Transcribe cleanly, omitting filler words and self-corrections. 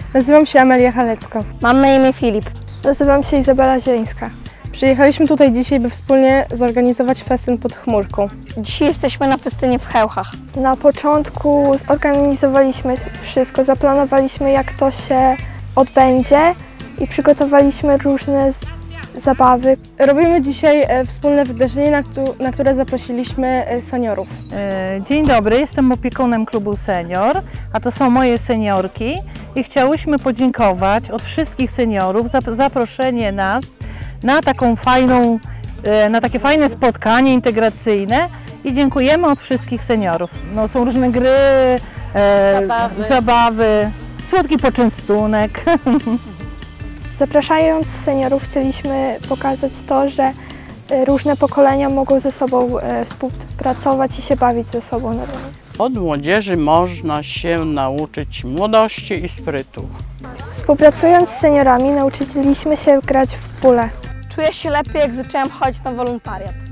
Nazywam się Amelia Halecka. Mam na imię Filip. Nazywam się Izabela Zielińska. Przyjechaliśmy tutaj dzisiaj, by wspólnie zorganizować festyn pod chmurką. Dzisiaj jesteśmy na festynie w Chełchach. Na początku zorganizowaliśmy wszystko, zaplanowaliśmy jak to się odbędzie i przygotowaliśmy różne zabawy. Robimy dzisiaj wspólne wydarzenie, na które zaprosiliśmy seniorów. Dzień dobry, jestem opiekunem klubu Senior, a to są moje seniorki i chciałyśmy podziękować od wszystkich seniorów za zaproszenie nas na takie fajne spotkanie integracyjne i dziękujemy od wszystkich seniorów. No, są różne gry, zabawy, słodki poczęstunek. Zapraszając seniorów chcieliśmy pokazać to, że różne pokolenia mogą ze sobą współpracować i się bawić ze sobą normalnie. Od młodzieży można się nauczyć młodości i sprytu. Współpracując z seniorami nauczyliśmy się grać w pulę. Czuję się lepiej, jak zaczęłam chodzić na wolontariat.